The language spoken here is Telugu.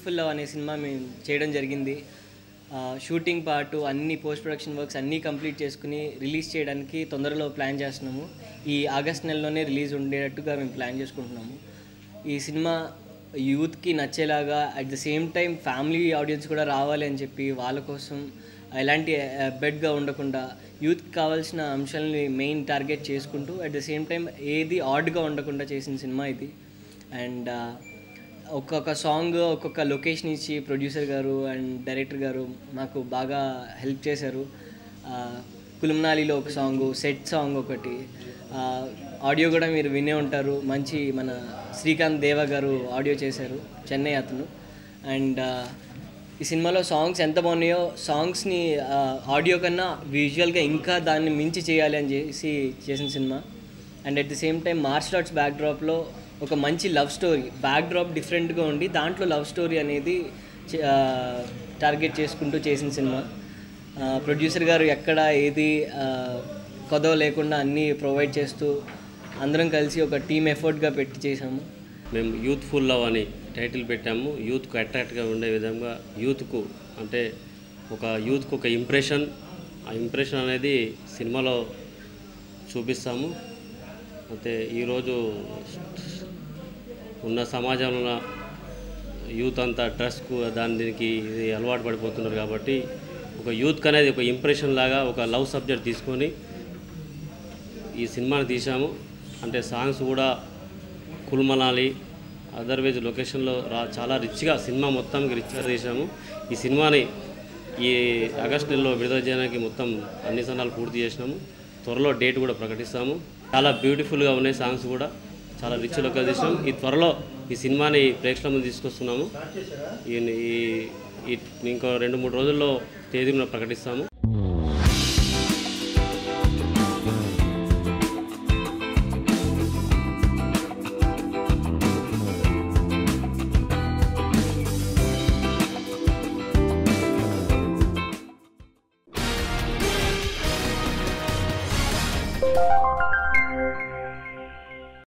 యూత్ఫుల్ లవ్ అనే సినిమా మేము చేయడం జరిగింది. షూటింగ్ పార్టు అన్ని పోస్ట్ ప్రొడక్షన్ వర్క్స్ అన్నీ కంప్లీట్ చేసుకుని రిలీజ్ చేయడానికి తొందరలో ప్లాన్ చేస్తున్నాము. ఈ ఆగస్ట్ నెలలోనే రిలీజ్ ఉండేటట్టుగా మేము ప్లాన్ చేసుకుంటున్నాము. ఈ సినిమా యూత్కి నచ్చేలాగా at the same time family audience కూడా రావాలి అని చెప్పి వాళ్ళ కోసం ఎలాంటి బెడ్గా ఉండకుండా యూత్కి కావాల్సిన అంశాలని మెయిన్ టార్గెట్ చేసుకుంటూ అట్ ద సేమ్ టైం ఏది ఆడ్గా ఉండకుండా చేసిన సినిమా ఇది. అండ్ ఒక్కొక్క సాంగ్ ఒక్కొక్క లొకేషన్ ఇచ్చి ప్రొడ్యూసర్ గారు అండ్ డైరెక్టర్ గారు మాకు బాగా హెల్ప్ చేశారు. కులుమనాలిలో ఒక సాంగు, సెట్ సాంగ్ ఒకటి, ఆడియో కూడా మీరు వినే ఉంటారు. మంచి మన శ్రీకాంత్ దేవ గారు ఆడియో చేశారు, చెన్నై అతను. అండ్ ఈ సినిమాలో సాంగ్స్ ఎంత బాగున్నాయో, సాంగ్స్ని ఆడియో కన్నా విజువల్గా ఇంకా దాన్ని మించి చేయాలి అని చేసిన సినిమా. And at the same time martial arts బ్యాక్డ్రాప్లో ఒక మంచి లవ్ స్టోరీ, బ్యాక్డ్రాప్ డిఫరెంట్గా ఉండి దాంట్లో లవ్ స్టోరీ అనేది టార్గెట్ చేసుకుంటూ చేసిన సినిమా. ప్రొడ్యూసర్ గారు ఎక్కడ ఏది కొదవ లేకుండా అన్నీ ప్రొవైడ్ చేస్తూ అందరం కలిసి ఒక టీమ్ ఎఫర్ట్గా పెట్టి చేసాము. మేము యూత్ఫుల్ లవ్ అని టైటిల్ పెట్టాము. యూత్కు అట్రాక్ట్గా ఉండే విధంగా, యూత్కు అంటే ఒక యూత్కు ఒక ఇంప్రెషన్, ఆ ఇంప్రెషన్ అనేది సినిమాలో చూపిస్తాము. అంటే ఈరోజు ఉన్న సమాజంలో యూత్ అంతా డ్రగ్స్కు దీనికి ఇది అలవాటు పడిపోతున్నారు. కాబట్టి ఒక యూత్కి అనేది ఒక ఇంప్రెషన్ లాగా ఒక లవ్ సబ్జెక్ట్ తీసుకొని ఈ సినిమాని తీసాము. అంటే సాంగ్స్ కూడా కుల్మనాలి అదర్వైజ్ లొకేషన్లో చాలా రిచ్గా సినిమా మొత్తానికి రిచ్గా తీసాము. ఈ సినిమాని ఈ ఆగస్ట్ నెలలో విడుదల చేయడానికి మొత్తం అన్ని సన్నాలు పూర్తి చేసినాము. త్వరలో డేట్ కూడా ప్రకటిస్తాము. చాలా బ్యూటిఫుల్గా ఉన్నాయి సాంగ్స్ కూడా, చాలా రిచ్ లుక్గా తీసినాము. ఈ త్వరలో ఈ సినిమాని ప్రేక్షకుల ముందు తీసుకొస్తున్నాము. ఇంకో 2-3 రోజుల్లో తేదీని ప్రకటిస్తాము. you